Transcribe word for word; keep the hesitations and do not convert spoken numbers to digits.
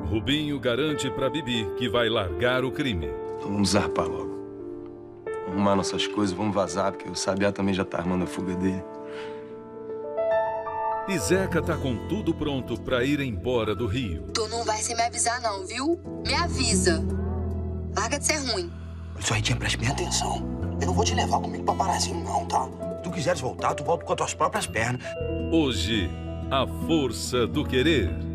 Rubinho garante pra Bibi que vai largar o crime. Então vamos zarpar logo. Vamos arrumar nossas coisas, vamos vazar, porque o Sabiá também já tá armando a fuga dele. E Zeca tá com tudo pronto pra ir embora do Rio. Tu não vai sem me avisar não, viu? Me avisa. Larga de ser ruim. Isso aí, tia, preste bem atenção. Eu não vou te levar comigo pra parazinho, não, tá? Se tu quiseres voltar, tu volta com as tuas próprias pernas. Hoje, a força do querer.